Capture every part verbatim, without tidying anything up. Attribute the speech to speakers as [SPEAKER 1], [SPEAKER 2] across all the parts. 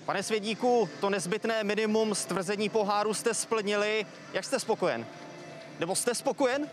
[SPEAKER 1] Pane Svědíku, to nezbytné minimum stvrzení poháru jste splnili. Jak jste spokojen? Nebo jste spokojen?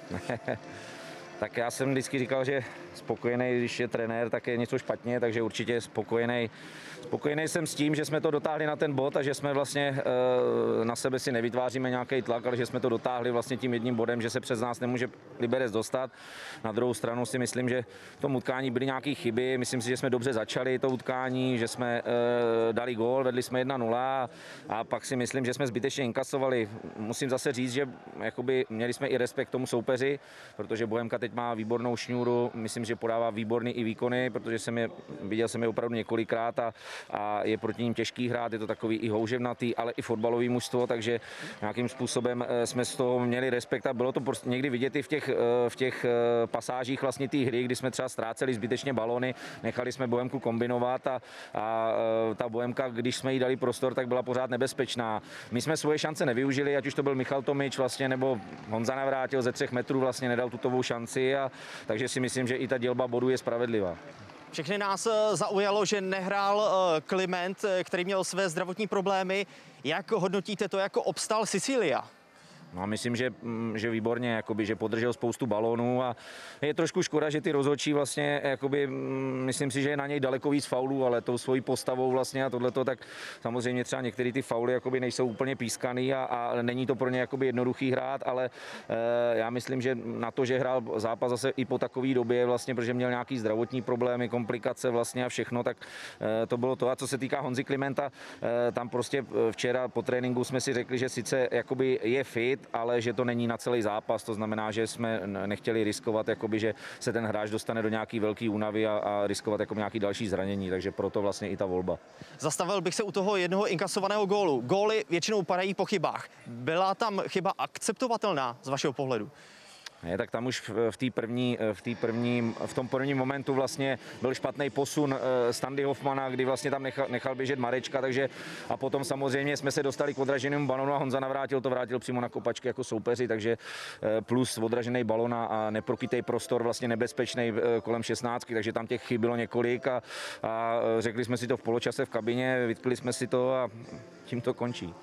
[SPEAKER 2] Tak já jsem vždycky říkal, že spokojený, když je trenér, tak je něco špatně, takže určitě spokojený. Spokojený jsem s tím, že jsme to dotáhli na ten bod a že jsme vlastně e, na sebe si nevytváříme nějaký tlak, ale že jsme to dotáhli vlastně tím jedním bodem, že se přes nás nemůže Liberec dostat. Na druhou stranu si myslím, že v tom utkání byly nějaké chyby. Myslím si, že jsme dobře začali to utkání, že jsme e, dali gól, vedli jsme jedna nula a pak si myslím, že jsme zbytečně inkasovali. Musím zase říct, že jakoby měli jsme i respekt tomu soupeři, protože Bohemka teď má výbornou šňůru, myslím, že podává výborný i výkony, protože jsem je, viděl jsem je opravdu několikrát a, a je proti ním těžký hrát, je to takový i houževnatý, ale i fotbalový mužstvo, takže nějakým způsobem jsme z toho měli respekt a bylo to prostě někdy vidět i v těch, v těch pasážích vlastně té hry, kdy jsme třeba ztráceli zbytečně balony, nechali jsme Bohemku kombinovat a, a ta Bohemka, když jsme jí dali prostor, tak byla pořád nebezpečná. My jsme svoje šance nevyužili, ať už to byl Michal Tomič vlastně, nebo Honza Navrátil ze třech metrů vlastně nedal tutovou šanci, a, takže si myslím, že i ta dělba bodů je spravedlivá.
[SPEAKER 1] Všechny nás zaujalo, že nehrál Kliment, který měl své zdravotní problémy. Jak hodnotíte to, jako obstál Sicilia?
[SPEAKER 2] No, myslím, že, že výborně, jakoby, že podržel spoustu balónů a je trošku škoda, že ty rozhodčí vlastně, jakoby, myslím si, že je na něj daleko víc faulů, ale tou svojí postavou vlastně a tohleto, tak samozřejmě třeba některé ty fauly jakoby nejsou úplně pískaný a, a není to pro ně jakoby jednoduchý hrát, ale e, já myslím, že na to, že hrál zápas zase i po takové době vlastně, protože měl nějaký zdravotní problémy, komplikace vlastně a všechno, tak e, to bylo to. A co se týká Honzy Klimenta, e, tam prostě včera po tréninku jsme si řekli, že sice jakoby je fit, ale že to není na celý zápas, to znamená, že jsme nechtěli riskovat, jakoby, že se ten hráč dostane do nějaký velký únavy a, a riskovat jako nějaký další zranění, takže proto vlastně i ta volba. Zastavil
[SPEAKER 1] bych se u toho jednoho inkasovaného gólu. Góly většinou padají po chybách. Byla tam chyba akceptovatelná z vašeho pohledu?
[SPEAKER 2] Ne, tak tam už v té první, v té první, v tom prvním momentu vlastně byl špatný posun Standy Hoffmana, kdy vlastně tam nechal, nechal běžet Marečka, takže a potom samozřejmě jsme se dostali k odraženému balonu a Honza Navrátil to vrátil přímo na kopačky jako soupeři, takže plus odražený balon a neprokrytý prostor vlastně nebezpečný kolem šestnáctky, takže tam těch chyb bylo několik a, a řekli jsme si to v poločase v kabině, vytkli jsme si to a tím to končí.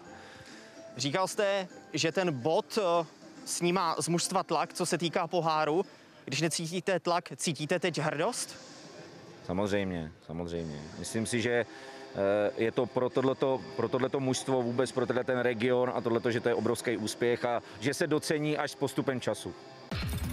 [SPEAKER 1] Říkal jste, že ten bod snímá z mužstva tlak, co se týká poháru. Když necítíte tlak, cítíte teď hrdost?
[SPEAKER 2] Samozřejmě, samozřejmě. Myslím si, že je to pro tohleto, pro tohleto mužstvo vůbec, pro tenhle ten region a tohleto, že to je obrovský úspěch a že se docení až s postupem času.